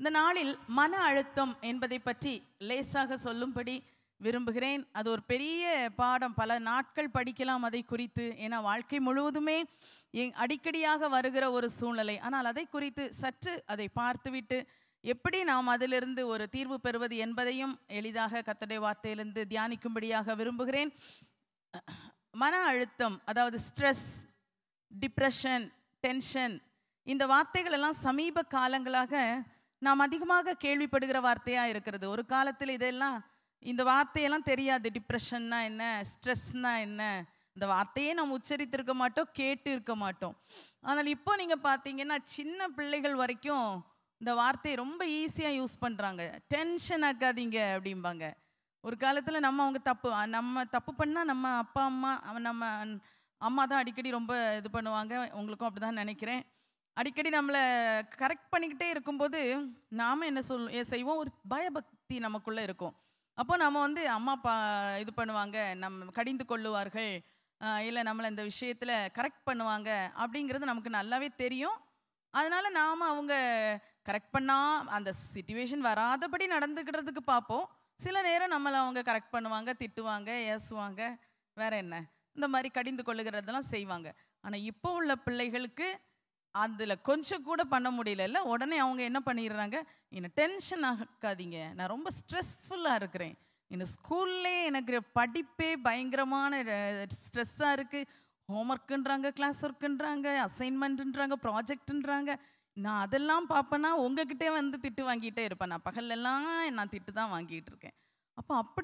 இந்த நாளில் மன அழுத்தம் என்பதை பற்றி லேசாக சொல்லும்படி விரும்புகிறேன். அது ஒரு பெரிய பாடம், பல நாட்கள் படிக்கலாம் அதை குறித்து. ஏன்னா வாழ்க்கை முழுவதுமே அடிக்கடியாக வருகிற ஒரு சூழ்நிலை. ஆனால் அதை குறித்து சற்று அதை பார்த்துவிட்டு எப்படி நாம் அதிலிருந்து ஒரு தீர்வு பெறுவது என்பதையும் எளிதாக கர்த்தருடைய வார்த்தையிலிருந்து தியானிக்கும்படியாக விரும்புகிறேன். மன அழுத்தம், அதாவது ஸ்ட்ரெஸ், டிப்ரெஷன், டென்ஷன், இந்த வார்த்தைகள் எல்லாம் சமீப காலங்களாக நாம் அதிகமாக கேள்விப்படுகிற வார்த்தையாக இருக்கிறது. ஒரு காலத்தில் இதெல்லாம் இந்த வார்த்தையெல்லாம் தெரியாது. டிப்ரெஷன்னா என்ன, ஸ்ட்ரெஸ்னா என்ன, இந்த வார்த்தையே நம்ம உச்சரித்திருக்க மாட்டோம், கேட்டு இருக்க மாட்டோம். ஆனால் இப்போ நீங்கள் பார்த்தீங்கன்னா சின்ன பிள்ளைகள் வரைக்கும் இந்த வார்த்தையை ரொம்ப ஈஸியாக யூஸ் பண்ணுறாங்க. டென்ஷன் ஆக்காதீங்க அப்படிம்பாங்க. ஒரு காலத்தில் நம்ம தப்பு பண்ணால் நம்ம அப்பா அம்மா நம்ம அம்மா தான் அடிக்கடி ரொம்ப இது பண்ணுவாங்க. உங்களுக்கும் அப்படி தான் நினைக்கிறேன். அடிக்கடி நம்மளை கரெக்ட் பண்ணிக்கிட்டே இருக்கும்போது நாம் என்ன செய்வோம், ஒரு பயபக்தி நமக்குள்ளே இருக்கும். அப்போ நம்ம அம்மா அப்பா இது பண்ணுவாங்க, நம்ம கடிந்து கொள்ளுவார்கள், இல்லை நம்மளை இந்த விஷயத்தில் கரெக்ட் பண்ணுவாங்க அப்படிங்கிறது நமக்கு நல்லாவே தெரியும். அதனால் நாம் அவங்க கரெக்ட் பண்ணால் அந்த சிச்சுவேஷன் வராதபடி நடந்துக்கிறதுக்கு பார்ப்போம். சில நேரம் நம்மளை அவங்க கரெக்ட் பண்ணுவாங்க, திட்டுவாங்க, ஏசுவாங்க, வேற என்ன, இந்த மாதிரி கடிந்து கொள்ளுகிறதெல்லாம் செய்வாங்க. ஆனால் இப்போ உள்ள பிள்ளைகளுக்கு அதில் கொஞ்சம் கூட பண்ண முடியல. உடனே அவங்க என்ன பண்ணிடுறாங்க, என்னை டென்ஷன் ஆகாதீங்க, நான் ரொம்ப ஸ்ட்ரெஸ்ஃபுல்லாக இருக்கிறேன், இன்னும் ஸ்கூல்லே எனக்கு படிப்பே பயங்கரமான ஸ்ட்ரெஸ்ஸாக இருக்குது, ஹோம்ஒர்க்குன்றாங்க, கிளாஸ் ஒர்க்குன்றாங்க, அசைன்மெண்ட்டுன்றாங்க, ப்ராஜெக்டுன்றாங்க. நான் அதெல்லாம் பார்ப்பேன்னா உங்ககிட்டே திட்டு வாங்கிட்டே இருப்பேன். நான் பகல்லெல்லாம் நான் திட்டு தான் வாங்கிட்டு இருக்கேன். அப்போ அப்படி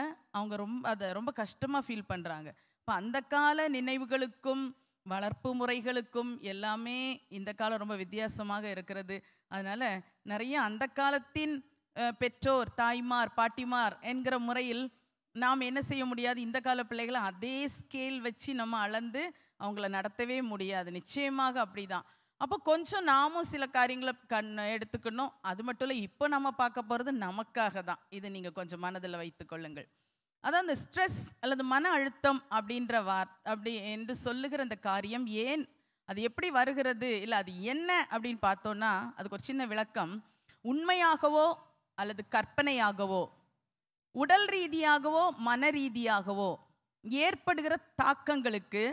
அவங்க அதை ரொம்ப கஷ்டமாக ஃபீல் பண்ணுறாங்க. இப்போ அந்த கால நினைவுகளுக்கும் வளர்ப்பு முறைகளுக்கும் எல்லாமே இந்த காலம் ரொம்ப வித்தியாசமாக இருக்கிறது. அதனால் நிறைய அந்த காலத்தின் பெற்றோர், தாய்மார், பாட்டிமார் என்கிற முறையில் நாம் என்ன செய்ய முடியாது, இந்த கால பிள்ளைகளை அதே ஸ்கேல் வச்சு நம்ம அளந்து அவங்கள நடத்தவே முடியாது. நிச்சயமாக அப்படி தான். அப்போ கொஞ்சம் நாமும் சில காரியங்களை எடுத்துக்கணும். அது மட்டும் இல்லை, இப்போ நம்ம பார்க்க போகிறது நமக்காக தான். இது நீங்கள் கொஞ்சம் மனதில் வைத்துக்கொள்ளுங்கள். அதான் இந்த ஸ்ட்ரெஸ் அல்லது மன அழுத்தம் அப்படின்ற அப்படி என்று சொல்லுகிற அந்த காரியம் ஏன், அது எப்படி வருகிறது, இல்லை அது என்ன அப்படின்னு பார்த்தோன்னா அதுக்கு ஒரு சின்ன விளக்கம். உண்மையாகவோ அல்லது கற்பனையாகவோ, உடல் ரீதியாகவோ மன ரீதியாகவோ ஏற்படுகிற தாக்கங்களுக்கு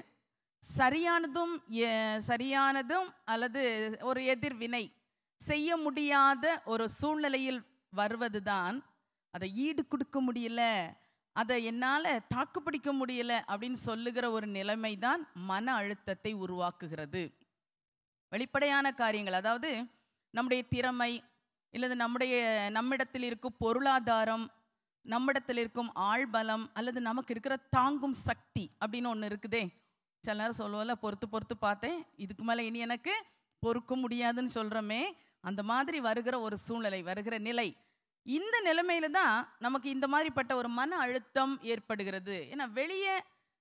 சரியானதும் அல்லது ஒரு எதிர்வினை செய்ய முடியாத ஒரு சூழ்நிலையில் வருவது தான், அதை ஈடு கொடுக்க முடியல, அதை என்னால் தாக்குப்பிடிக்க முடியல அப்படின்னு சொல்லுகிற ஒரு நிலைமை தான் மன அழுத்தத்தை உருவாக்குகிறது. வெளிப்படையான காரியங்கள், அதாவது நம்முடைய திறமை இல்லது நம்மிடத்தில் இருக்கும் பொருளாதாரம், நம்மிடத்தில் இருக்கும் ஆள்பலம், அல்லது நமக்கு இருக்கிற தாங்கும் சக்தி அப்படின்னு ஒன்று இருக்குதே. சில நேரம் சொல்லுவோம்ல, பொறுத்து பார்த்தேன், இதுக்கு மேலே இனி எனக்கு பொறுக்க முடியாதுன்னு சொல்கிறோமே, அந்த மாதிரி வருகிற ஒரு சூழ்நிலை, வருகிற நிலை, இந்த நிலைமையில தான் நமக்கு இந்த மாதிரிப்பட்ட ஒரு மன அழுத்தம் ஏற்படுகிறது. ஏன்னா வெளியே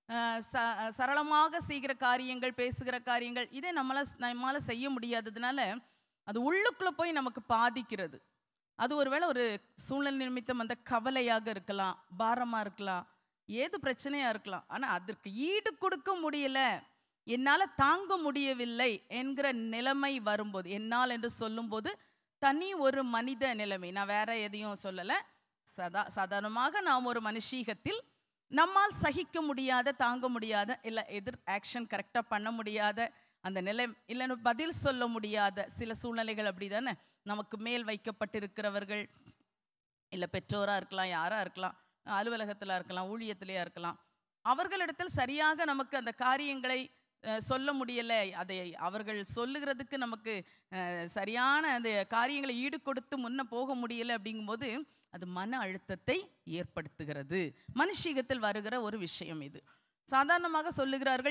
சரளமாக செய்கிற காரியங்கள், பேசுகிற காரியங்கள், இதே நம்மளால் செய்ய முடியாததுனால அது உள்ளுக்குள்ளே போய் நமக்கு பாதிக்கிறது. அது ஒருவேளை ஒரு சூழ்நிலை நிமித்தம் அந்த கவலையாக இருக்கலாம், பாரமாக இருக்கலாம், ஏது பிரச்சனையாக இருக்கலாம். ஆனால் அதற்கு ஈடு கொடுக்க முடியல, என்னால் தாங்க முடியவில்லை என்கிற நிலைமை வரும்போது, என்னால் என்று சொல்லும்போது தனி ஒரு மனித நிலைமை, நான் வேற எதையும் சொல்லலை, சாதாரணமாக நாம் ஒரு மனுஷீகத்தில் நம்மால் சகிக்க முடியாத, தாங்க முடியாத, இல்லை எதிர் ஆக்ஷன் கரெக்டாக பண்ண முடியாத அந்த நிலை, இல்லைன்னு பதில் சொல்ல முடியாத சில சூழ்நிலைகள் அப்படி தானே. நமக்கு மேல் வைக்கப்பட்டிருக்கிறவர்கள், இல்லை பெற்றோராக இருக்கலாம், யாராக இருக்கலாம், அலுவலகத்தில் இருக்கலாம், ஊழியத்திலேயே இருக்கலாம், அவர்களிடத்தில் சரியாக நமக்கு அந்த காரியங்களை சொல்ல முடியலை, அதை அவர்கள் சொல்லுகிறதுக்கு நமக்கு சரியான அந்த காரியங்களை ஈடு கொடுத்து முன்ன போக முடியலை. அப்படிங்கும்போது அது மன அழுத்தத்தை ஏற்படுத்துகிறது. மனுஷீகத்தில் வருகிற ஒரு விஷயம் இது. சாதாரணமாக சொல்லுகிறார்கள்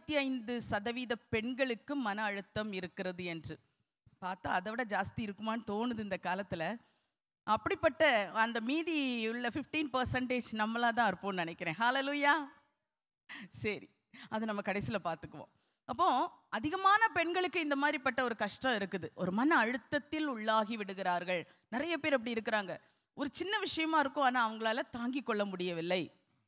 85% பெண்களுக்கு மன அழுத்தம் இருக்கிறது என்று. பார்த்தா அதை விட ஜாஸ்தி இருக்குமான்னு தோணுது இந்த காலத்தில். அப்படிப்பட்ட அந்த மீதி உள்ள 15% நம்மளாக தான் இருப்போம்னு நினைக்கிறேன். ஹல்லேலூயா. சரி, அது நம்ம கடைசியில் பார்த்துக்குவோம். அப்போ அதிகமான பெண்களுக்கு இந்த மாதிரிப்பட்ட ஒரு கஷ்டம் இருக்குது, ஒரு மன அழுத்தத்தில் உள்ளாகி விடுகிறார்கள். நிறைய பேர் அப்படி இருக்கிறாங்க. ஒரு சின்ன விஷயமா இருக்கும், ஆனால் அவங்களால தாங்கி கொள்ள முடியவில்லை.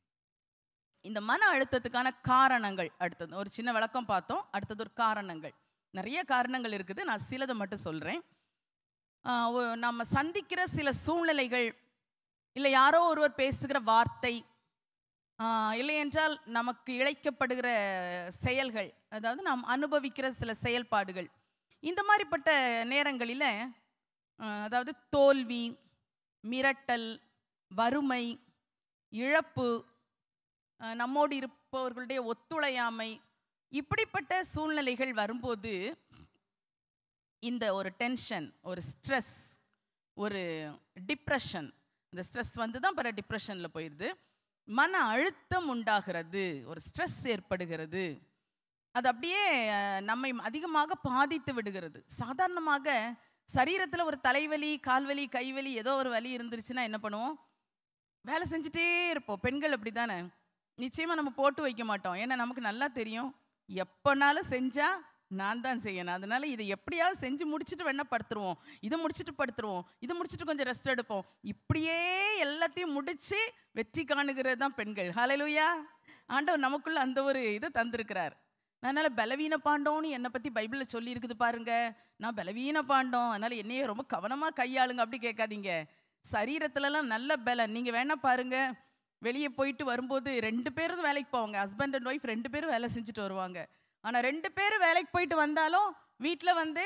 இந்த மன அழுத்தத்துக்கான காரணங்கள், அடுத்தது ஒரு சின்ன விளக்கம் பார்த்தோம், அடுத்தது ஒரு காரணங்கள். நிறைய காரணங்கள் இருக்குது, நான் சிலதை மட்டும் சொல்கிறேன். நம்ம சந்திக்கிற சில சூழ்நிலைகள், இல்லை யாரோ ஒருவர் பேசுகிற வார்த்தை, இல்லை என்றால் நமக்கு இழைக்கப்படுகிற செயல்கள், அதாவது நாம் அனுபவிக்கிற சில செயல்பாடுகள், இந்த மாதிரிப்பட்ட நேரங்களில் அதாவது தோல்வி, மிரட்டல், வறுமை, இழப்பு, நம்மோடு இருப்பவர்களுடைய ஒத்துழையாமை, இப்படிப்பட்ட சூழ்நிலைகள் வரும்போது இந்த ஒரு டென்ஷன், ஒரு ஸ்ட்ரெஸ், ஒரு டிப்ரெஷன், இந்த ஸ்ட்ரெஸ் வந்து தான் பிற டிப்ரெஷனில் போயிடுது, மன அழுத்தம் உண்டாகிறது, ஒரு ஸ்ட்ரெஸ் ஏற்படுகிறது. அது அப்படியே நம்மை அதிகமாக பாதித்து விடுகிறது. சாதாரணமாக சரீரத்தில் ஒரு தலைவலி, கால்வலி, கைவலி, ஏதோ ஒரு வலி இருந்துருச்சுன்னா என்ன பண்ணுவோம்? வேலை செஞ்சுட்டே இருப்போம். பெண்கள் அப்படி தானே. நிச்சயமாக நம்ம போட்டு வைக்க மாட்டோம். ஏன்னா நமக்கு நல்லா தெரியும், எப்போனாலும் செஞ்சால் நான் தான் செய்யணும். அதனால இதை எப்படியாவது செஞ்சு முடிச்சுட்டு வேணா படுத்துருவோம், இதை முடிச்சுட்டு படுத்துருவோம், இதை முடிச்சுட்டு கொஞ்சம் ரெஸ்ட் எடுப்போம். இப்படியே எல்லாத்தையும் முடிச்சு வெற்றி காணுகிறது தான் பெண்கள். ஹல்லேலூயா. ஆண்டவர் நமக்குள்ள அந்த ஒரு இதை தந்திருக்கிறார். அதனால பலவீன பாண்டோன்னு என்னை பற்றி பைபிளில் சொல்லி இருக்குது பாருங்க. நான் பலவீன பாண்டோம், அதனால என்னையே ரொம்ப கவனமாக கையாளுங்க அப்படி கேட்காதீங்க. சரீரத்துலலாம் நல்ல பலன். நீங்கள் வேணா பாருங்க, வெளியே போயிட்டு வரும்போது 2 பேரும் வேலைக்கு போவாங்க. ஹஸ்பண்ட் அண்ட் ஒய்ஃப் 2 பேரும் வேலை செஞ்சுட்டு வருவாங்க. ஆனால் 2 பேரும் வேலைக்கு போயிட்டு வந்தாலும் வீட்டில் வந்து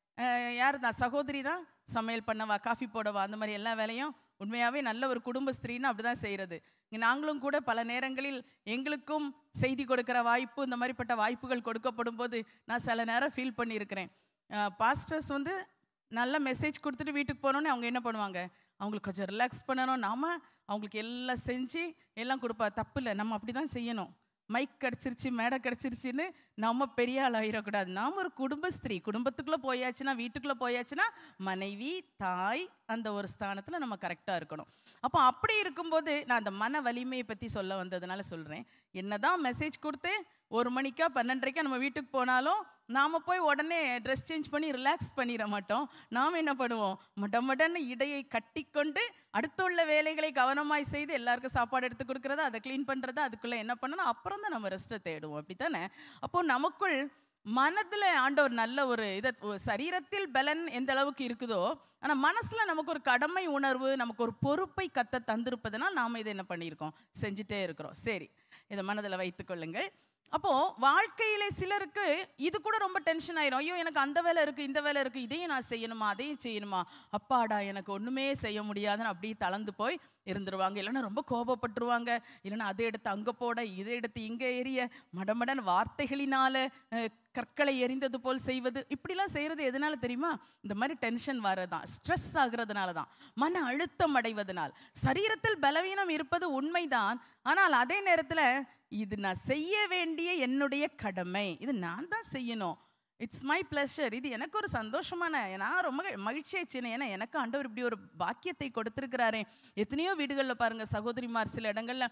யார் தான்? சகோதரி தான் சமையல் பண்ணவா, காஃபி போடவா, அந்த மாதிரி எல்லா வேலையும் உண்மையாகவே நல்ல ஒரு குடும்ப ஸ்திரீன்னு அப்படி தான் செய்கிறது. நாங்களும் கூட பல நேரங்களில் எங்களுக்கும் செய்தி கொடுக்குற வாய்ப்பு, இந்த மாதிரிப்பட்ட வாய்ப்புகள் கொடுக்கப்படும் போது நான் சில நேரம் ஃபீல் பண்ணியிருக்கிறேன். பாஸ்டர்ஸ் வந்து நல்ல மெசேஜ் கொடுத்துட்டு வீட்டுக்கு போனோன்னே அவங்க என்ன பண்ணுவாங்க? அவங்களுக்கு கொஞ்சம் ரிலாக்ஸ் பண்ணணும், நாம் அவங்களுக்கு எல்லாம் செஞ்சு எல்லாம் கொடுப்பா. தப்பு இல்லை, நம்ம அப்படி தான் செய்யணும். மைக் கிடச்சிருச்சு, மேடை கிடச்சிருச்சின்னு நம்ம பெரிய ஆள் ஆகிடக்கூடாது. நாம் ஒரு குடும்ப ஸ்திரீ, குடும்பத்துக்குள்ளே போயாச்சுன்னா, வீட்டுக்குள்ளே போயாச்சுன்னா மனைவி, தாய், அந்த ஒரு ஸ்தானத்தில் நம்ம கரெக்டாக இருக்கணும். அப்போ அப்படி இருக்கும்போது நான் அந்த மன வலிமையை பற்றி சொல்ல வந்ததுனால சொல்கிறேன். என்ன தான் மெசேஜ் கொடுத்து 1 மணிக்கா 12:30 நம்ம வீட்டுக்கு போனாலும் நாம் போய் உடனே ட்ரெஸ் சேஞ்ச் பண்ணி ரிலாக்ஸ் பண்ணிட மாட்டோம். நாம் என்ன பண்ணுவோம்? மடமடன்னு இடையை கட்டி கொண்டு அடுத்துள்ள வேலைகளை கவனமாய் செய்து எல்லாருக்கும் சாப்பாடு எடுத்து கொடுக்குறதா, அதை க்ளீன் பண்ணுறதா, அதுக்குள்ளே என்ன பண்ணணும், அப்புறம் தான் நம்ம ரெஸ்ட்டை தேடுவோம். அப்படி தானே? அப்போது நமக்குள் மனதில் ஆண்டவர் நல்ல ஒரு இதை, சரீரத்தில் பலன் எந்த அளவுக்கு இருக்குதோ, ஆனால் மனசில் நமக்கு ஒரு கடமை உணர்வு, நமக்கு ஒரு பொறுப்பை கத்த தந்திருப்பதனால் நாம் இதை என்ன பண்ணியிருக்கோம்? செஞ்சுட்டே இருக்கிறோம். சரி, இதை மனதில் வைத்துக்கொள்ளுங்கள். அப்போது வாழ்க்கையிலே சிலருக்கு இது கூட ரொம்ப டென்ஷன் ஆயிரும். ஐயோ, எனக்கு அந்த வேலை இருக்குது, இந்த வேலை இருக்குது, இதையும் நான் செய்யணுமா, அதையும் செய்யணுமா, அப்பாடா எனக்கு ஒன்றுமே செய்ய முடியாதுன்னு அப்படியே தளர்ந்து போய் இருந்துருவாங்க. இல்லைன்னா ரொம்ப கோபப்பட்டுருவாங்க. இல்லைன்னா அதை எடுத்து அங்கே போட, இதை எடுத்து இங்கே எரிய, மடமடன் வார்த்தைகளினால கற்களை எரிந்தது போல் செய்வது, இப்படிலாம் செய்கிறது எதனால தெரியுமா? இந்த மாதிரி டென்ஷன் வரதான், ஸ்ட்ரெஸ் ஆகுறதுனால தான், மன அழுத்தம் அடைவதனால். சரீரத்தில் பலவீனம் இருப்பது உண்மைதான். ஆனால் அதே நேரத்தில் இது நான் செய்ய வேண்டிய என்னுடைய கடமை, இது நான் தான் செய்யணும். இட்ஸ் மை ப்ளஷர், இது எனக்கு ஒரு சந்தோஷமான, நான் ரொம்ப மகிழ்ச்சியாச்சு. ஏன்னா எனக்கு ஆண்டவர் இப்படி ஒரு பாக்கியத்தை கொடுத்துருக்கிறாரே. எத்தனையோ வீடுகளில் பாருங்கள், சகோதரிமார் சில இடங்களில்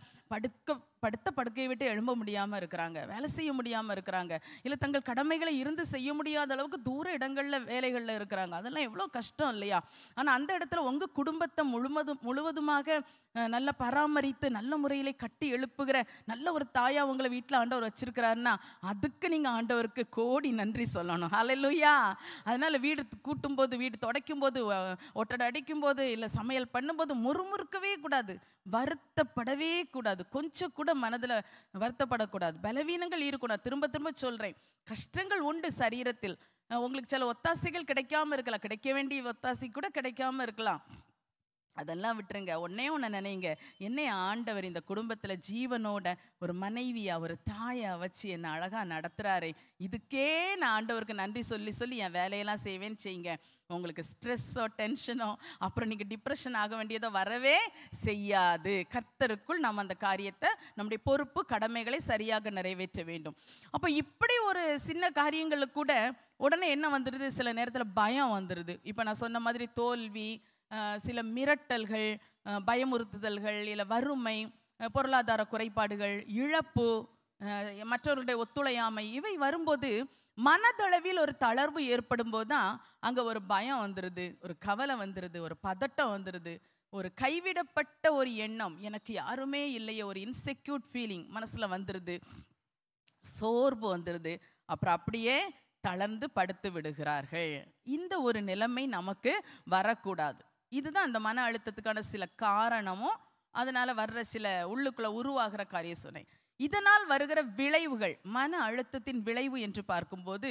படுத்த படுக்கையை விட்டு எழும்ப முடியாமல் இருக்கிறாங்க, வேலை செய்ய முடியாமல் இருக்கிறாங்க, இல்லை தங்கள் கடமைகளை இருந்து செய்ய முடியாத அளவுக்கு தூர இடங்களில் வேலைகளில் இருக்கிறாங்க. அதெல்லாம் எவ்வளோ கஷ்டம் இல்லையா? ஆனால் அந்த இடத்துல உங்கள் குடும்பத்தை முழுவதுமாக நல்ல பராமரித்து நல்ல முறையிலே கட்டி எழுப்புகிற நல்ல ஒரு தாயா உங்களை வீட்டில் ஆண்டவர் வச்சிருக்கிறாருன்னா அதுக்கு நீங்கள் ஆண்டவருக்கு கோடி நன்றி சொல்லணும். ஹல்லேலூயா. அதனால் வீடு கூட்டும் போது, வீடு துடைக்கும் போது, ஒட்டடை அடிக்கும் போது, இல்லை சமையல் பண்ணும்போது முறுமுறுக்கவே கூடாது, வருத்தப்படவே கூடாது, கொஞ்சம் கூட மனதில் வருத்தப்படக்கூடாது. பலவீனங்கள் இருக்கும். நான் திரும்ப திரும்ப சொல்கிறேன், கஷ்டங்கள் உண்டு சரீரத்தில். உங்களுக்கு சில ஒத்தாசைகள் கிடைக்காம இருக்கலாம், கிடைக்க வேண்டிய ஒத்தாசை கூட கிடைக்காம இருக்கலாம். அதெல்லாம் விட்டுருங்க. ஒன்னே ஒன்று நினைங்க, என்னை ஆண்டவர் இந்த குடும்பத்தில் ஜீவனோட ஒரு மனைவியா, ஒரு தாயா வச்சு என்னை அழகாக நடத்துகிறாரே, இதுக்கே நான் ஆண்டவருக்கு நன்றி சொல்லி சொல்லி என் வேலையெல்லாம் செய்வேன்னு செய்யுங்க. உங்களுக்கு ஸ்ட்ரெஸ்ஸோ டென்ஷனோ அப்புறம் நீங்கள் டிப்ரெஷன் ஆக வேண்டியதோ வரவே செய்யாது. கர்த்தருக்குள் நம்ம அந்த காரியத்தை, நம்முடைய பொறுப்பு கடமைகளை சரியாக நிறைவேற்ற வேண்டும். அப்போ இப்படி ஒரு சின்ன காரியங்களுக்கு கூட உடனே என்ன வந்துடுது? சில நேரத்தில் பயம் வந்துடுது. இப்போ நான் சொன்ன மாதிரி தோல்வி, சில மிரட்டல்கள், பயமுறுத்துதல்கள், இல்லை வறுமை, பொருளாதார குறைபாடுகள், இழப்பு, மற்றவர்களுடைய ஒத்துழையாமை, இவை வரும்போது மனதளவில் ஒரு தளர்வு ஏற்படும் போது தான் அங்கே ஒரு பயம் வந்துடுது, ஒரு கவலை வந்துடுது, ஒரு பதட்டம் வந்துடுது, ஒரு கைவிடப்பட்ட ஒரு எண்ணம், எனக்கு யாருமே இல்லையே, ஒரு இன்செக்யூர்ட் ஃபீலிங் மனசில் வந்துடுது, சோர்வு வந்துடுது. அப்புறம் அப்படியே தளர்ந்து படுத்து விடுகிறார்கள். இந்த ஒரு நிலைமை நமக்கு வரக்கூடாது. இதுதான் அந்த மன அழுத்தத்துக்கான சில காரணமும் அதனால வர்ற சில உள்ளுக்குள்ள உருவாகிற காரியம் சொன்னேன். இதனால் வருகிற விளைவுகள், மன அழுத்தத்தின் விளைவு என்று பார்க்கும்போது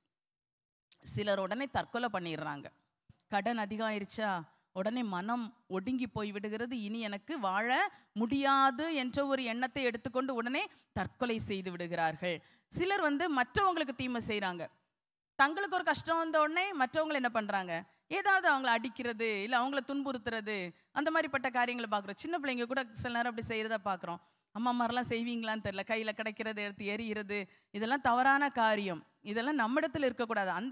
சிலர் உடனே தற்கொலை பண்ணிடுறாங்க. கடன் அதிகமாயிருச்சா உடனே மனம் ஒடுங்கி போய் விடுகிறது. இனி எனக்கு வாழ முடியாது என்ற ஒரு எண்ணத்தை எடுத்துக்கொண்டு உடனே தற்கொலை செய்து விடுகிறார்கள். சிலர் மற்றவங்களுக்கு தீமை செய்கிறாங்க. தங்களுக்கு ஒரு கஷ்டம் வந்த உடனே மற்றவங்களை என்ன பண்ணுறாங்க, ஏதாவது அவங்கள அடிக்கிறது, இல்லை அவங்கள துன்புறுத்துறது, அந்த மாதிரிப்பட்ட காரியங்களை பார்க்குறோம். சின்ன பிள்ளைங்க கூட சில நேரம் அப்படி செய்கிறத பார்க்குறோம். அம்மா மாதிரிலாம் செய்வீங்களான்னு தெரியல, கையில் கிடைக்கிறது எடுத்து எறிகிறது, இதெல்லாம் தவறான காரியம். இதெல்லாம் நம்மிடத்தில் இருக்கக்கூடாது. அந்த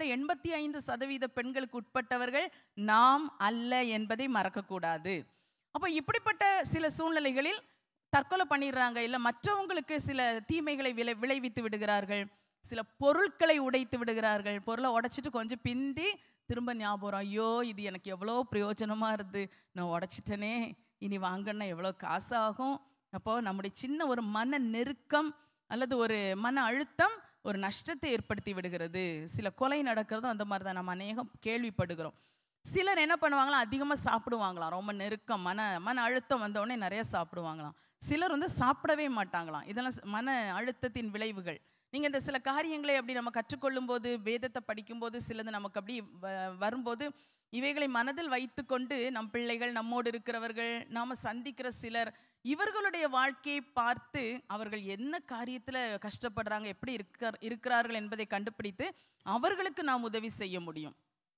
85% பெண்களுக்கு உட்பட்டவர்கள் நாம் அல்ல என்பதை மறக்கக்கூடாது. அப்போ இப்படிப்பட்ட சில சூழ்நிலைகளில் தற்கொலை பண்ணிடுறாங்க, இல்லை மற்றவங்களுக்கு சில தீமைகளை விளைவித்து விடுகிறார்கள். சில பொருட்களை உடைத்து விடுகிறார்கள். பொருளை உடைச்சிட்டு கொஞ்சம் பிந்தி திரும்ப ஞாபகம், ஐயோ இது எனக்கு எவ்வளோ பிரயோஜனமாக இருது, நான் உடைச்சிட்டனே, இனி வாங்கினா எவ்வளோ காசு ஆகும். அப்போது நம்முடைய சின்ன ஒரு மன நெருக்கம் அல்லது ஒரு மன அழுத்தம் ஒரு நஷ்டத்தை ஏற்படுத்தி விடுகிறது. சில கொலை நடக்கிறதும் அந்த மாதிரி தான் நம்ம அநேகம் கேள்விப்படுகிறோம். சிலர் என்ன பண்ணுவாங்களாம், அதிகமாக சாப்பிடுவாங்களாம். ரொம்ப நெருக்கம், மன அழுத்தம் வந்தவுடனே நிறைய சாப்பிடுவாங்களாம். சிலர் சாப்பிடவே மாட்டாங்களாம். இதெல்லாம் மன அழுத்தத்தின் விளைவுகள். நீங்கள் இந்த சில காரியங்களை அப்படி நம்ம கற்றுக்கொள்ளும் போது, வேதத்தை படிக்கும்போது, சிலது நமக்கு அப்படி வரும்போது, இவைகளை மனதில் வைத்து கொண்டு நம் பிள்ளைகள், நம்மோடு இருக்கிறவர்கள், நாம் சந்திக்கிற சிலர், இவர்களுடைய வாழ்க்கையை பார்த்து அவர்கள் என்ன காரியத்தில் கஷ்டப்படுறாங்க, எப்படி இருக்கிறார்கள் என்பதை கண்டுபிடித்து அவர்களுக்கு நாம் உதவி செய்ய முடியும்.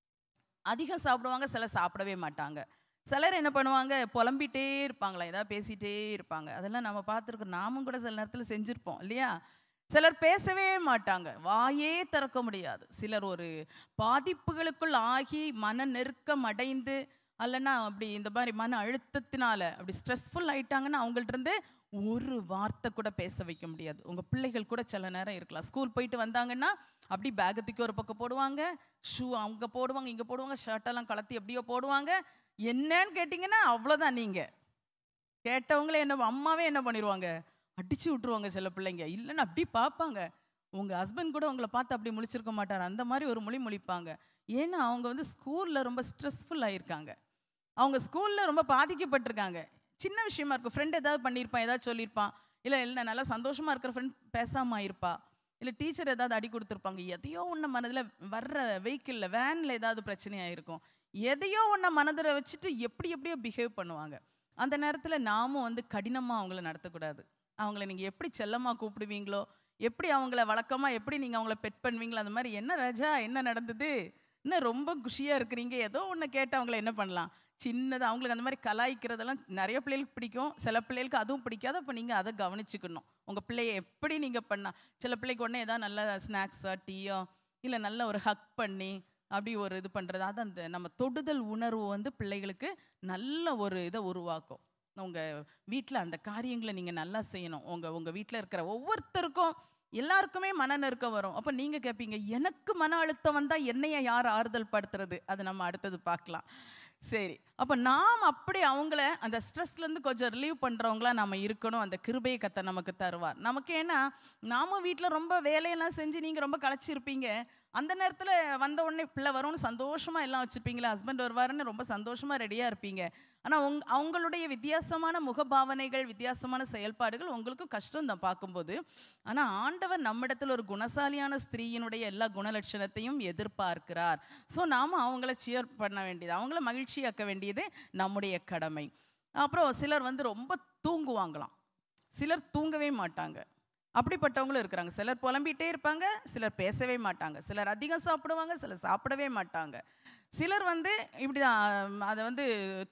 அதிகம் சாப்பிடுவாங்க, சிலர் சாப்பிடவே மாட்டாங்க. சிலர் என்ன பண்ணுவாங்க, புலம்பிகிட்டே இருப்பாங்களா, ஏதாவது பேசிகிட்டே இருப்பாங்க. அதெல்லாம் நம்ம பார்த்துருக்கோம். நாமும் கூட சில நேரத்தில் செஞ்சுருப்போம் இல்லையா? சிலர் பேசவே மாட்டாங்க, வாயே திறக்க முடியாது. சிலர் ஒரு பாதிப்புகளுக்குள் ஆகி மன நெருக்கம் அடைந்து, அல்லனா அப்படி இந்த மாதிரி மன அழுத்தத்தினால அப்படி ஸ்ட்ரெஸ்ஃபுல் ஆயிட்டாங்கன்னா அவங்கள்ட்ட ஒரு வார்த்தை கூட பேச வைக்க முடியாது. உங்கள் பிள்ளைகள் கூட சில நேரம் இருக்கலாம், ஸ்கூல் போயிட்டு வந்தாங்கன்னா அப்படி பேக்கை தூக்கி ஒரு பக்கம் போடுவாங்க, ஷூ அங்கே போடுவாங்க, இங்கே போடுவாங்க, ஷர்ட்டெல்லாம் கலத்தி எப்படியோ போடுவாங்க. என்னன்னு கேட்டிங்கன்னா அவ்வளோதான். நீங்கள் கேட்டவங்களே என்ன, அம்மாவே என்ன பண்ணிடுவாங்க, அடிச்சு விட்டுருவாங்க சில பிள்ளைங்க. இல்லைன்னு அப்படி பார்ப்பாங்க. உங்கள் ஹஸ்பண்ட் கூட உங்களை பார்த்து அப்படி முழிச்சிருக்க மாட்டார், அந்த மாதிரி ஒரு முழிப்பாங்க. ஏன்னா அவங்க ஸ்கூலில் ரொம்ப ஸ்ட்ரெஸ்ஃபுல் ஆகியிருக்காங்க. அவங்க ஸ்கூலில் ரொம்ப பாதிக்கப்பட்டிருக்காங்க. சின்ன விஷயமா இருக்கும், ஃப்ரெண்ட் ஏதாவது பண்ணியிருப்பான், ஏதாவது சொல்லியிருப்பான், இல்லை நல்லா சந்தோஷமாக இருக்கிற ஃப்ரெண்ட் பேசாமல் ஆயிருப்பா, இல்லை டீச்சர் ஏதாவது அடி கொடுத்துருப்பாங்க, எதையோ ஒன்று மனதில் வர்ற வெஹிக்கிளில் வேனில் ஏதாவது பிரச்சனையாக இருக்கும், எதையோ ஒன்று மனதில் வச்சுட்டு எப்படியோ பிஹேவ் பண்ணுவாங்க. அந்த நேரத்தில் நாமும் கடினமாக அவங்கள நடத்தக்கூடாது. அவங்கள நீங்கள் எப்படி செல்லமாக கூப்பிடுவீங்களோ, எப்படி அவங்கள வழக்கமாக எப்படி நீங்கள் அவங்கள பெட் பண்ணுவீங்களோ, அந்த மாதிரி என்ன ராஜா என்ன நடந்தது, இன்னும் ரொம்ப குஷியாக இருக்கிறீங்க, ஏதோ ஒன்று கேட்டு அவங்கள என்ன பண்ணலாம், சின்னதாக அவங்களுக்கு அந்த மாதிரி கலாய்க்கிறதெல்லாம் நிறைய பிள்ளைகளுக்கு பிடிக்கும், சில பிள்ளைகளுக்கு அதுவும் பிடிக்காது. அப்போ நீங்கள் அதை கவனிச்சுக்கணும். உங்கள் பிள்ளையை எப்படி நீங்கள் பண்ணால், சில பிள்ளைக்கு உடனே ஏதாவது நல்ல ஸ்நாக்ஸோ டீயோ இல்லை நல்ல ஒரு ஹக் பண்ணி அப்படி ஒரு இது பண்ணுறது, அது அந்த நம்ம தொடுதல் உணர்வு பிள்ளைகளுக்கு நல்ல ஒரு இதை உருவாக்கும். உங்கள் வீட்டில் அந்த காரியங்களை நீங்கள் நல்லா செய்யணும். உங்கள் வீட்டில் இருக்கிற ஒவ்வொருத்தருக்கும் எல்லாருக்குமே மன நெருக்கம் வரும். அப்போ நீங்கள் கேட்பீங்க, எனக்கு மன அழுத்தம் வந்தால் என்னைய யார் ஆறுதல் படுத்துறது, அது நம்ம அடுத்தது பார்க்கலாம். சரி, அப்போ நாம் அப்படி அவங்கள அந்த ஸ்ட்ரெஸ்லேருந்து கொஞ்சம் ரிலீவ் பண்ணுறவங்களா நம்ம இருக்கணும். அந்த கிருபையை கர்த்தர் நமக்கு தருவார். நமக்கு ஏன்னா நாமும் வீட்டில் ரொம்ப வேலையெல்லாம் செஞ்சு நீங்கள் ரொம்ப களைச்சிருப்பீங்க. அந்த நேரத்தில் வந்த உடனே பிள்ளை வரும்னு சந்தோஷமாக எல்லாம் வச்சுருப்பீங்களா, ஹஸ்பண்ட் வருவாருன்னு ரொம்ப சந்தோஷமாக ரெடியாக இருப்பீங்க. ஆனால் அவங்களுடைய வித்தியாசமான முகபாவனைகள், வித்தியாசமான செயல்பாடுகள் உங்களுக்கு கஷ்டம் தான் பார்க்கும்போது. ஆனால் ஆண்டவர் நம்மிடத்தில் ஒரு குணசாலியான ஸ்திரீயினுடைய எல்லா குணலட்சணத்தையும் எதிர்பார்க்கிறார். ஸோ நாம் அவங்கள சியர் பண்ண வேண்டியது, அவங்கள மகிழ்ச்சியாக்க வேண்டியது நம்முடைய கடமை. அப்புறம் சிலர் ரொம்ப தூங்குவாங்களாம், சிலர் தூங்கவே மாட்டாங்க. அப்படிப்பட்டவங்களும் இருக்கிறாங்க. சிலர் புலம்பிகிட்டே இருப்பாங்க, சிலர் பேசவே மாட்டாங்க, சிலர் அதிகம் சாப்பிடுவாங்க, சிலர் சாப்பிடவே மாட்டாங்க. சிலர் இப்படி தான் அதை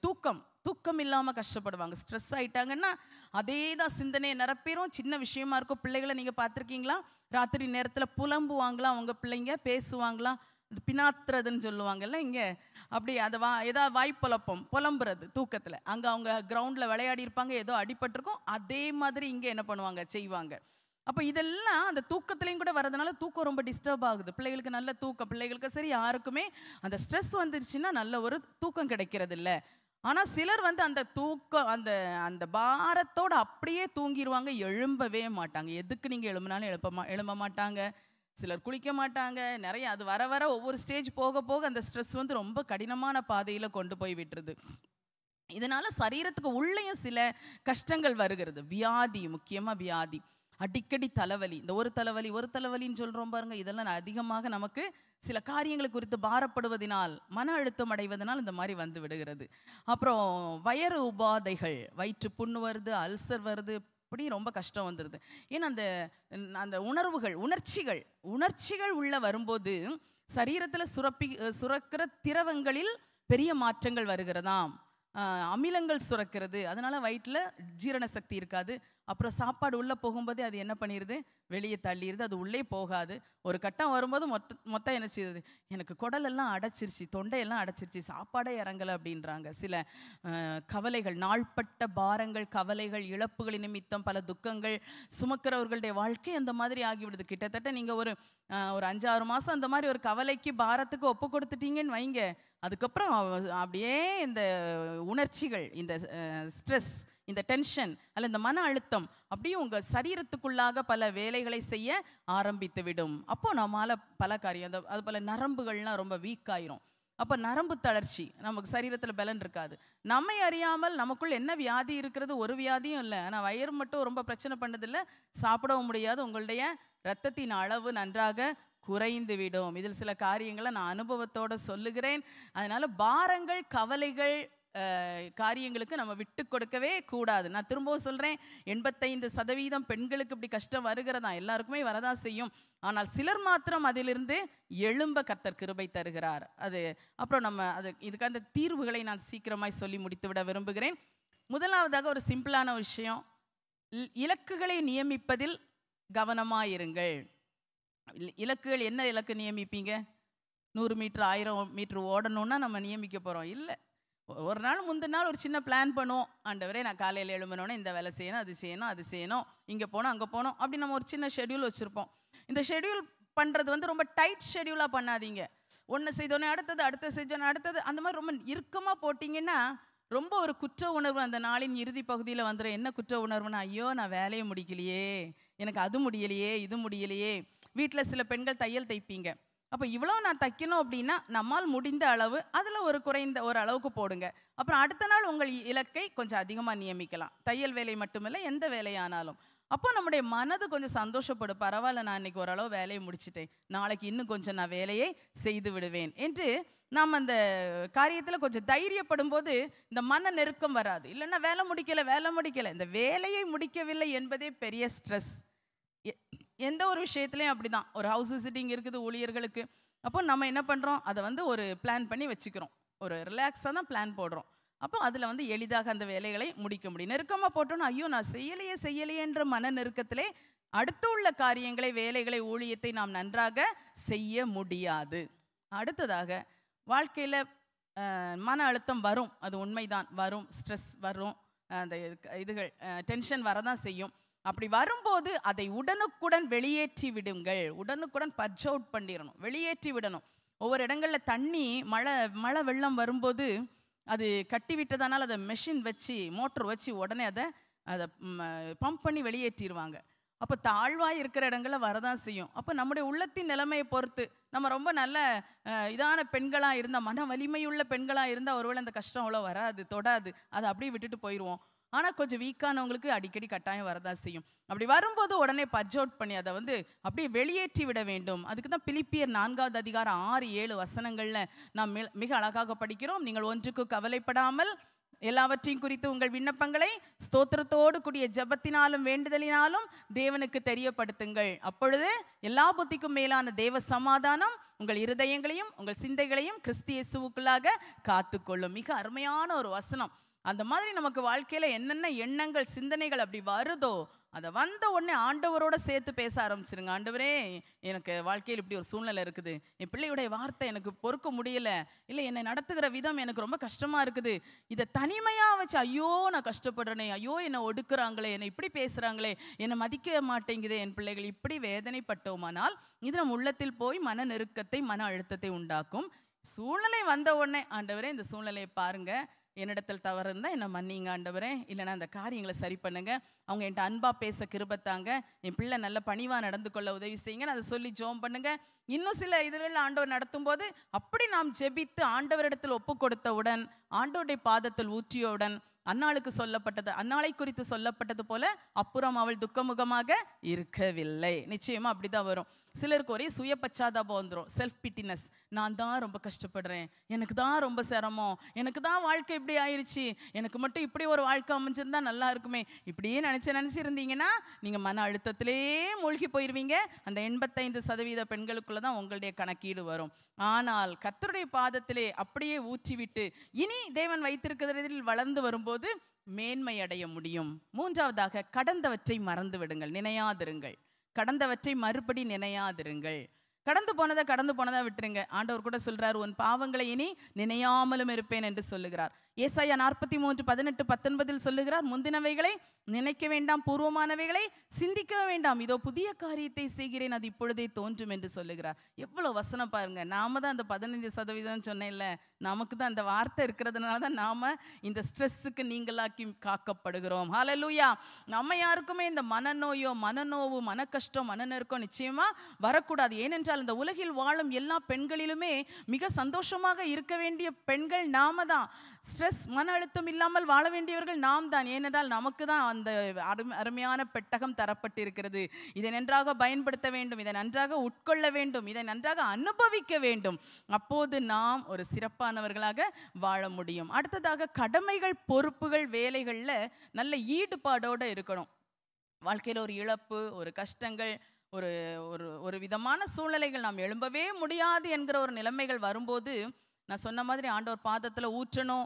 தூக்கம் இல்லாமல் கஷ்டப்படுவாங்க. ஸ்ட்ரெஸ் ஆகிட்டாங்கன்னா அதே தான் சிந்தனையை நிரப்பிடும். சின்ன விஷயமா இருக்கும். பிள்ளைகளை நீங்கள் பார்த்துருக்கீங்களா, ராத்திரி நேரத்தில் புலம்புவாங்களாம், அவங்க பிள்ளைங்க பேசுவாங்களாம், இது பினாத்துறதுன்னு சொல்லுவாங்கல்ல இங்கே, அப்படி அதை ஏதாவது புலம்புறது தூக்கத்தில். அங்கே அவங்க கிரவுண்டில் விளையாடி இருப்பாங்க, ஏதோ அடிபட்டிருக்கும், அதே மாதிரி இங்கே என்ன பண்ணுவாங்க, செய்வாங்க. அப்போ இதெல்லாம் அந்த தூக்கத்துலேயும் கூட வரதுனால தூக்கம் ரொம்ப டிஸ்டர்ப் ஆகுது. பிள்ளைகளுக்கு நல்ல தூக்கம், பிள்ளைகளுக்கு சரி யாருக்குமே அந்த ஸ்ட்ரெஸ் வந்துருச்சுன்னா நல்ல ஒரு தூக்கம் கிடைக்கிறது இல்லை. ஆனால் சிலர் அந்த தூக்கம் அந்த அந்த பாரத்தோடு அப்படியே தூங்கிடுவாங்க, எழும்பவே மாட்டாங்க. எதுக்கு நீங்கள் எழும்பினாலும் எழும்ப மாட்டாங்க. சிலர் குளிக்க மாட்டாங்க. நிறைய அது வர வர ஒவ்வொரு ஸ்டேஜ் போக போக அந்த ஸ்ட்ரெஸ் வந்து ரொம்ப கடினமான பாதையில் கொண்டு போய் விட்டுருது. இதனால சரீரத்துக்கு உள்ளேயும் சில கஷ்டங்கள் வருகிறது. வியாதி, முக்கியமாக வியாதி, அடிக்கடி தலைவலி. இந்த ஒரு தலைவலின்னு சொல்கிறோம் பாருங்க, இதெல்லாம் அதிகமாக நமக்கு சில காரியங்களை குறித்து பாரப்படுவதனால், மன அழுத்தம் அடைவதனால் இந்த மாதிரி வந்து விடுகிறது. அப்புறம் வயிறு உபாதைகள், வயிற்று புண்ணு வருது, அல்சர் வருது, இப்படி ரொம்ப கஷ்டம் வந்துடுது. ஏன்னா அந்த அந்த உணர்ச்சிகள் உள்ள வரும்போது சரீரத்தில் சுரக்கிற திரவங்களில் பெரிய மாற்றங்கள் வருகிறதாம். அமிலங்கள் சுரக்கிறது, அதனால வயிற்றில் ஜீரண சக்தி இருக்காது. அப்புறம் சாப்பாடு உள்ளே போகும்போதே அது என்ன பண்ணிடுது, வெளியே தள்ளிடுது, அது உள்ளே போகாது. ஒரு கட்டம் வரும்போது மொத்தம் என்ன செய்யுது, எனக்கு குடலெல்லாம் அடைச்சிருச்சு, தொண்டையெல்லாம் அடைச்சிருச்சு, சாப்பாடே இறங்கலை அப்படின்றாங்க. சில கவலைகள், நாள்பட்ட பாரங்கள், கவலைகள், இழப்புகளின் நிமித்தம் பல துக்கங்கள் சுமக்கிறவர்களுடைய வாழ்க்கை அந்த மாதிரி ஆகிவிடுது. கிட்டத்தட்ட நீங்கள் ஒரு 5-6 மாதம் அந்த மாதிரி ஒரு கவலைக்கு பாரத்துக்கு ஒப்பு கொடுத்துட்டீங்கன்னு வைங்க, அதுக்கப்புறம் அப்படியே இந்த உணர்ச்சிகள், இந்த ஸ்ட்ரெஸ், இந்த டென்ஷன் அல்ல இந்த மன அழுத்தம் அப்படியே உங்கள் சரீரத்துக்குள்ளாக பல வேலைகளை செய்ய ஆரம்பித்து விடும். அப்போ நம்மளால் பல காரியம், அது போல் நரம்புகள்லாம் ரொம்ப வீக் ஆயிரும். அப்போ நரம்பு தளர்ச்சி, நமக்கு சரீரத்தில் பலன் இருக்காது. நம்மை அறியாமல் நமக்குள் என்ன வியாதி இருக்கிறது, ஒரு வியாதியும் இல்லை, ஆனால் வயிறு மட்டும் ரொம்ப பிரச்சனை பண்ணதில்லை, சாப்பிடவும் முடியாது, உங்களுடைய இரத்தத்தின் அளவு நன்றாக குறைந்து விடும். இதில் சில காரியங்களை நான் அனுபவத்தோடு சொல்லுகிறேன். அதனால பாரங்கள், கவலைகள், காரியங்களுக்கு நம்ம விட்டு கொடுக்கவே கூடாது. நான் திரும்பவும் சொல்கிறேன், 85% பெண்களுக்கு இப்படி கஷ்டம் வருகிறதா, எல்லாருக்குமே வரதான் செய்யும். ஆனால் சிலர் மாத்திரம் அதிலிருந்து எழும்ப கர்த்தர் கிருபை தருகிறார். அப்புறம் நம்ம இதுக்கு அந்த தீர்வுகளை நான் சீக்கிரமாய் சொல்லி முடித்து விட விரும்புகிறேன். முதலாவதாக ஒரு சிம்பிளான விஷயம், இலக்குகளை நியமிப்பதில் கவனமாயிருங்கள். இலக்குகள், என்ன இலக்கு நியமிப்பீங்க? 100 மீட்டர் 1000 மீட்டர் ஓடணும்னா நம்ம நியமிக்க போகிறோம் இல்லை. ஒரு நாள் முந்தின நாள் ஒரு சின்ன பிளான் பண்ணுவோம். ஆண்டவரே, நான் காலையில் எழும்பினோன்னே இந்த வேலை செய்யணும், அது செய்யணும், இங்கே போகணும், அங்கே போகணும், அப்படி நம்ம ஒரு சின்ன ஷெடியூல் வச்சுருப்போம். இந்த ஷெடியூல் பண்ணுறது வந்து ரொம்ப டைட் ஷெடியூலாக பண்ணாதீங்க. ஒன்று செய்தோன்னே அடுத்தது செஞ்சோன்னே அடுத்தது, அந்த மாதிரி ரொம்ப இறுக்கமாக போட்டிங்கன்னா ரொம்ப ஒரு குற்ற உணர்வு அந்த நாளின் இறுதி பகுதியில் வந்துடும். என்ன குற்ற உணர்வுன்னா, ஐயோ நான் வேலையை முடிக்கலையே, எனக்கு அது முடியலையே, இது முடியலையே. வீட்டில் சில பெண்கள் தையல் தைப்பீங்க. அப்போ இவ்வளோ நான் தைக்கணும் அப்படின்னா நம்மால் முடிந்த அளவு அதில் குறைந்த ஒரு அளவுக்கு போடுங்க. அப்புறம் அடுத்த நாள் உங்கள் இலக்கை கொஞ்சம் அதிகமாக நியமிக்கலாம். தையல் வேலை மட்டுமில்லை, எந்த வேலையானாலும். அப்போ நம்முடைய மனது கொஞ்சம் சந்தோஷப்படும். பரவாயில்ல, நான் இன்னைக்கு ஓரளவு வேலையை முடிச்சிட்டேன், நாளைக்கு இன்னும் கொஞ்சம் நான் வேலையை செய்து விடுவேன் என்று நாம் அந்த காரியத்தில் கொஞ்சம் தைரியப்படும் போது இந்த மன நெருக்கம் வராது. இல்லைன்னா வேலை முடிக்கலை, இந்த வேலையை முடிக்கவில்லை என்பதே பெரிய ஸ்ட்ரெஸ். எந்த ஒரு விஷயத்துலையும் அப்படி தான். ஒரு ஹவுஸ் விசிட்டிங் இருக்குது ஊழியர்களுக்கு. அப்போ நம்ம என்ன பண்ணுறோம், அதை ஒரு பிளான் பண்ணி வச்சுக்கிறோம், ஒரு ரிலாக்ஸாக தான் பிளான் போடுறோம். அப்போ அதில் எளிதாக அந்த வேலைகளை முடிக்க முடியும். நெருக்கமாக போட்டோன்னா ஐயோ நான் செய்யலையேன்ற மன நெருக்கத்திலே அடுத்து உள்ள காரியங்களை, வேலைகளை, ஊழியத்தை நாம் நன்றாக செய்ய முடியாது. அடுத்ததாக வாழ்க்கையில் மன அழுத்தம் வரும், அது உண்மைதான், வரும், ஸ்ட்ரெஸ் வரும், அந்த இதுகள் டென்ஷன் வரதான் செய்யும். அப்படி வரும்போது அதை உடனுக்குடன் வெளியேற்றி விடுங்கள். உடனுக்குடன் பட்ஜ் அவுட் பண்ணிடணும், வெளியேற்றி விடணும். ஒவ்வொரு இடங்களில் தண்ணி, மழை வெள்ளம் வரும்போது அது கட்டி விட்டதனால் அதை மெஷின் வச்சு, மோட்டர் வச்சு உடனே அதை பம்ப் பண்ணி வெளியேற்றிடுவாங்க. அப்போ தாழ்வாக இருக்கிற இடங்களில் வரதான் செய்யும். அப்போ நம்முடைய உள்ளத்தின் நிலைமையை பொறுத்து, நம்ம ரொம்ப நல்ல இதான பெண்களாக இருந்தால், மன வலிமையுள்ள பெண்களாக இருந்தால் ஒருவேளை அந்த கஷ்டம் அவ்வளோ வராது, தொடாது, அதை அப்படியே விட்டுட்டு போயிடுவோம். ஆனால் கொஞ்சம் வீக்கானவங்களுக்கு அடிக்கடி கட்டாயம் வரதான் செய்யும். அப்படி வரும்போது உடனே பட்ஜ் அவுட் பண்ணி அதை அப்படியே வெளியேற்றி விட வேண்டும். அதுக்கு தான் பிலிப்பியர் 4வது அதிகாரம் 6-7 வசனங்களில் நாம் மிக அழகாக படிக்கிறோம். நீங்கள் ஒன்றுக்கு கவலைப்படாமல் எல்லாவற்றையும் குறித்து உங்கள் விண்ணப்பங்களை ஸ்தோத்திரத்தோடு கூடிய ஜெபத்தினாலும் வேண்டுதலினாலும் தேவனுக்கு தெரியப்படுத்துங்கள். அப்பொழுது எல்லா புத்திக்கும் மேலான தேவ சமாதானம் உங்கள் இருதயங்களையும் உங்கள் சிந்தைகளையும் கிறிஸ்து இயேசுவுக்குள்ளாக காத்துக்கொள்ளும். மிக அருமையான ஒரு வசனம். அந்த மாதிரி நமக்கு வாழ்க்கையில் என்னென்ன எண்ணங்கள், சிந்தனைகள் அப்படி வருதோ அதை வந்த உடனே ஆண்டவரோட சேர்த்து பேச ஆரம்பிச்சிருங்க. ஆண்டவரே, எனக்கு வாழ்க்கையில் இப்படி ஒரு சூழ்நிலை இருக்குது, என் பிள்ளையுடைய வார்த்தை எனக்கு பொறுக்க முடியல, இல்லை என்னை நடத்துகிற விதம் எனக்கு ரொம்ப கஷ்டமாக இருக்குது, இதை தனிமையாக வச்சு ஐயோ நான் கஷ்டப்படுறேனே, ஐயோ என்னை ஒடுக்குறாங்களே, என்னை இப்படி பேசுகிறாங்களே, என்னை மதிக்க மாட்டேங்குதே என் பிள்ளைகள், இப்படி வேதனைப்பட்டோமானால் இது நம் உள்ளத்தில் போய் மன நெருக்கத்தை, மன அழுத்தத்தை உண்டாக்கும். சூழ்நிலை வந்த உடனே ஆண்டவரே இந்த சூழ்நிலையை பாருங்க, என்னிடத்தில் தவறு இருந்தால் என்னை மன்னிங்க ஆண்டவரே, இல்லைனா அந்த காரியங்களை சரி பண்ணுங்க, அவங்க என்கிட்ட அன்பா பேச கிருபத்தாங்க, என் பிள்ளை நல்ல பணிவாக நடந்து கொள்ள உதவி செய்யுங்க, அதை சொல்லி ஜெபம் பண்ணுங்க. இன்னும் சில இதுகளில் ஆண்டவர் நடத்தும் போது அப்படி நாம் ஜெபித்து ஆண்டவரிடத்தில் ஒப்பு கொடுத்தவுடன், ஆண்டவருடைய பாதத்தில் ஊற்றியவுடன், அன்னாளுக்கு சொல்லப்பட்டது, அன்னாளை குறித்து சொல்லப்பட்டது போல அப்புறம் அவள் துக்கமுகமாக இருக்கவில்லை. நிச்சயமா அப்படிதான் வரும். சிலருக்கு ஒரே சுய பச்சாதாபம் வந்துடும், செல்ஃப் பிட்டினஸ். நான் தான் ரொம்ப கஷ்டப்படுறேன், எனக்கு தான் ரொம்ப சிரமம், எனக்கு தான் வாழ்க்கை இப்படி ஆயிடுச்சு, எனக்கு மட்டும் இப்படி ஒரு வாழ்க்கை அமைஞ்சிருந்தா நல்லா இருக்குமே, இப்படியே நினச்சிருந்தீங்கன்னா நீங்கள் மன அழுத்தத்திலே மூழ்கி போயிடுவீங்க. அந்த 85% பெண்களுக்குள்ள தான் உங்களுடைய கணக்கீடு வரும். ஆனால் கர்த்தருடைய பாதத்திலே அப்படியே ஊற்றிவிட்டு இனி தேவன் வைத்திருக்கிறதில் வளர்ந்து வரும்போது மேன்மை அடைய முடியும். மூன்றாவதாக, கடந்தவற்றை மறந்து விடுங்கள், நினையாதிருங்கள். கடந்தவற்றை மறுபடி நினையாதிருங்கள். கடந்து போனதை விட்டுருங்க. ஆண்டவர் கூட சொல்றார், உன் பாவங்களை இனி நினையாமலும் இருப்பேன் என்று சொல்லுகிறார். ஏசாயா 43:18-19 சொல்லுகிறார், முந்தினவைகளை நினைக்க வேண்டாம், பூர்வமானவைகளை சிந்திக்க வேண்டாம், இதோ புதிய காரியத்தை செய்கிறேன், அது இப்பொழுதே தோன்றும் என்று சொல்லுகிறார். எவ்வளவு வசனம் பாருங்க. நாம தான் அந்த 15% சொன்னேன்ல, நமக்கு தான் அந்த வார்த்தை இருக்கிறதுனால தான் நாம இந்த ஸ்ட்ரெஸ்ஸுக்கு நீங்களாக்கி காக்கப்படுகிறோம். ஹல்லேலூயா. நம்ம யாருக்குமே இந்த மனநோயோ, மனநோவு, மன கஷ்டம், மனநெருக்கம் நிச்சயமா வரக்கூடாது. ஏனென்றால் இந்த உலகில் வாழும் எல்லா பெண்களிலுமே மிக சந்தோஷமாக இருக்க வேண்டிய பெண்கள் நாம தான். ஸ்ட்ரெஸ், மன அழுத்தம் இல்லாமல் வாழ வேண்டியவர்கள் நாம் தான். ஏனென்றால் நமக்கு தான் அந்த அருமையான பெட்டகம் தரப்பட்டிருக்கிறது. இதை நன்றாக பயன்படுத்த வேண்டும், இதை நன்றாக உட்கொள்ள வேண்டும், இதை நன்றாக அனுபவிக்க வேண்டும். அப்போது நாம் ஒரு சிறப்பானவர்களாக வாழ முடியும். அடுத்ததாக, கடமைகள், பொறுப்புகள், வேலைகளில் நல்ல ஈடுபாடோடு இருக்கணும். வாழ்க்கையில் ஒரு இழப்பு, ஒரு கஷ்டங்கள், ஒரு ஒரு விதமான சூழ்நிலைகள், நாம் எழும்பவே முடியாது என்கிற ஒரு நிலைமைகள் வரும்போது, நான் சொன்ன மாதிரி ஆண்டவர் பாதத்தில் ஊற்றணும்,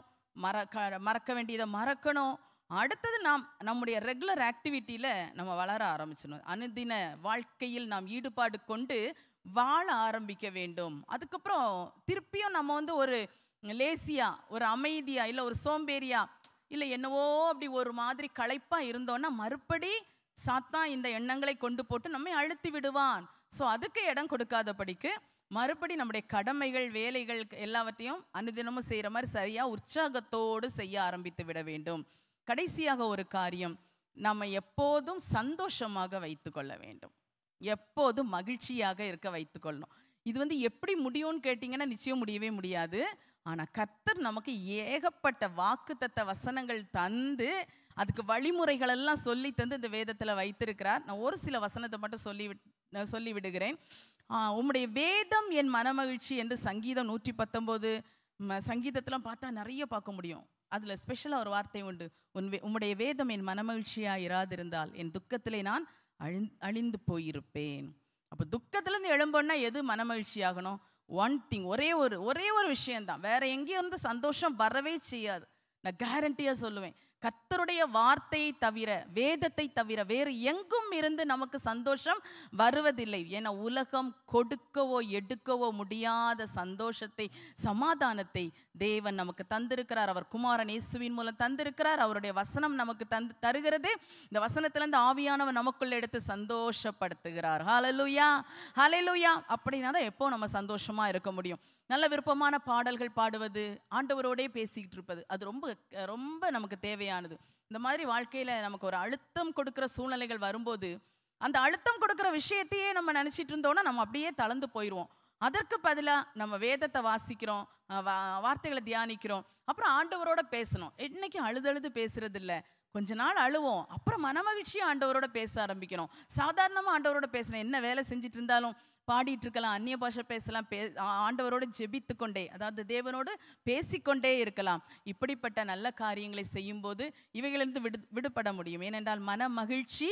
மறக்க வேண்டியதை மறக்கணும். அடுத்தது, நாம் நம்முடைய ரெகுலர் ஆக்டிவிட்டியில் நம்ம வளர ஆரம்பிச்சிடணும். அனுதின வாழ்க்கையில் நாம் ஈடுபாடு கொண்டு வாழ ஆரம்பிக்க வேண்டும். அதுக்கப்புறம் திருப்பியும் நம்ம ஒரு லேசியா, ஒரு அமைதியா, இல்லை ஒரு சோம்பேறியா, இல்லை என்னவோ அப்படி ஒரு மாதிரி களைப்பாக இருந்தோன்னா மறுபடி சாத்தான் இந்த எண்ணங்களை கொண்டு போட்டு நம்மை அழுத்தி விடுவான். ஸோ அதுக்கு இடம் கொடுக்காதபடிக்கு மறுபடி நம்முடைய கடமைகள், வேலைகள் எல்லாவற்றையும் அனுதினமும் செய்கிற மாதிரி சரியாக உற்சாகத்தோடு செய்ய ஆரம்பித்து விட வேண்டும். கடைசியாக ஒரு காரியம், நம்ம எப்போதும் சந்தோஷமாக வைத்துக்கொள்ள வேண்டும், எப்போதும் மகிழ்ச்சியாக இருக்க வைத்துக்கொள்ளணும். இது எப்படி முடியும்னு கேட்டிங்கன்னா நிச்சயம் முடியவே முடியாது. ஆனால் கர்த்தர் நமக்கு ஏகப்பட்ட வாக்குத்தத்த வசனங்கள் தந்து, அதுக்கு வழிமுறைகள் எல்லாம் சொல்லி தந்து இந்த வேதத்தில் வைத்திருக்கிறார். நான் ஒரு சில வசனத்தை மட்டும் சொல்லி விடுகிறேன். உம்முடைய வேதம் என் மனமகிழ்ச்சி என்று சங்கீதம் 119 சங்கீதத்தெலாம் பார்த்தா நிறைய பார்க்க முடியும். அதில் ஸ்பெஷலாக ஒரு வார்த்தை உண்டு, உம்முடைய வேதம் என் மனமகிழ்ச்சியாக இராதிருந்தால் என் துக்கத்திலே நான் அழிந்து போயிருப்பேன். அப்போ துக்கத்திலேருந்து எழும்போன்னா எது மனமகிழ்ச்சி ஆகணும்? ஒன் திங், ஒரே ஒரு விஷயம்தான். வேற எங்கேயும் இருந்து சந்தோஷம் வரவே செய்யாது. நான் கேரண்டியாக சொல்லுவேன், கர்த்தருடைய வார்த்தையை தவிர, வேதத்தை தவிர வேறு எங்கும் இருந்து நமக்கு சந்தோஷம் வருவதில்லை. ஏன்னா உலகம் கொடுக்கவோ எடுக்கவோ முடியாத சந்தோஷத்தை, சமாதானத்தை தேவன் நமக்கு தந்திருக்கிறார். அவர் குமாரன் இயேசுவின் மூலம் தந்திருக்கிறார். அவருடைய வசனம் நமக்கு தருகிறது. இந்த வசனத்திலிருந்து ஆவியானவர் நமக்குள்ள எடுத்து சந்தோஷப்படுத்துகிறார். ஹல்லேலூயா, ஹல்லேலூயா. அப்படின்னா தான் எப்போ நம்ம சந்தோஷமா இருக்க முடியும். நல்ல விருப்பமான பாடல்கள் பாடுவது, ஆண்டவரோடே பேசிக்கிட்டு இருப்பது, அது ரொம்ப ரொம்ப நமக்கு தேவையானது. இந்த மாதிரி வாழ்க்கையில் நமக்கு ஒரு அழுத்தம் கொடுக்குற சூழ்நிலைகள் வரும்போது, அந்த அழுத்தம் கொடுக்குற விஷயத்தையே நம்ம நினச்சிட்டு இருந்தோன்னா நம்ம அப்படியே தளர்ந்து போயிடுவோம். அதற்கு பதிலாக நம்ம வேதத்தை வாசிக்கிறோம், வார்த்தைகளை தியானிக்கிறோம், அப்புறம் ஆண்டவரோட பேசணும். இன்னைக்கு அழுது பேசுறது இல்லை, கொஞ்ச நாள் அழுவோம், அப்புறம் மனமகிழ்ச்சியாக ஆண்டவரோட பேச ஆரம்பிக்கணும். சாதாரணமாக ஆண்டவரோட பேசணும், என்ன வேலை செஞ்சுட்டு இருந்தாலும் பாடிட்டு இருக்கலாம், அந்நிய பாஷை பேசலாம், ஆண்டவரோடு ஜெபித்து கொண்டே, அதாவது தேவனோடு பேசிக்கொண்டே இருக்கலாம். இப்படிப்பட்ட நல்ல காரியங்களை செய்யும்போது இவைகளிலிருந்து விடுபட முடியும். ஏனென்றால் மன மகிழ்ச்சி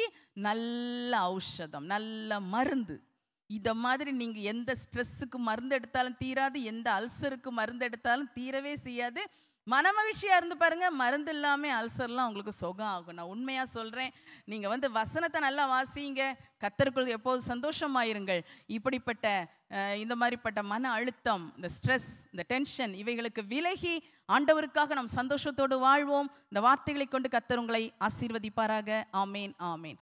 நல்ல ஔஷதம், நல்ல மருந்து. இதை மாதிரி நீங்கள் எந்த ஸ்ட்ரெஸ்ஸுக்கு மருந்து எடுத்தாலும் தீராது, எந்த அல்சருக்கு மருந்து எடுத்தாலும் தீரவே செய்யாது. மனமகிழ்ச்சியாக இருந்து பாருங்க, மருந்து இல்லாமல் அல்சர்லாம் உங்களுக்கு சுகம் ஆகும். நான் உண்மையாக சொல்கிறேன். நீங்கள் வசனத்தை நல்லா வாசிங்க, கர்த்தருக்குள் எப்போது சந்தோஷமாயிருங்கள். இப்படிப்பட்ட இந்த மாதிரிப்பட்ட மன அழுத்தம், இந்த ஸ்ட்ரெஸ், இந்த டென்ஷன், இவைகளுக்கு விலகி ஆண்டவருக்காக நாம் சந்தோஷத்தோடு வாழ்வோம். இந்த வார்த்தைகளை கொண்டு கர்த்தர் உங்களை ஆசீர்வதிப்பாராக. ஆமேன், ஆமேன்.